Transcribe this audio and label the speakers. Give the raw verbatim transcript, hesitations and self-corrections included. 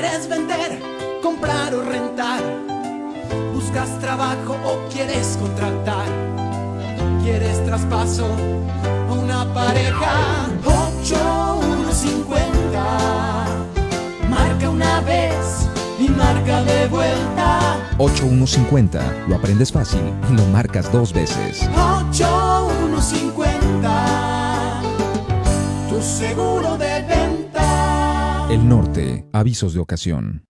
Speaker 1: ¿Quieres vender, comprar o rentar? ¿Buscas trabajo o quieres contratar? ¿Quieres traspaso o una pareja? ocho uno cincuenta. Marca una vez y marca de vuelta.
Speaker 2: ocho uno cincuenta. Lo aprendes fácil y lo marcas dos veces.
Speaker 1: ocho uno cincuenta. Tu seguro de venta.
Speaker 2: El Norte. Avisos de ocasión.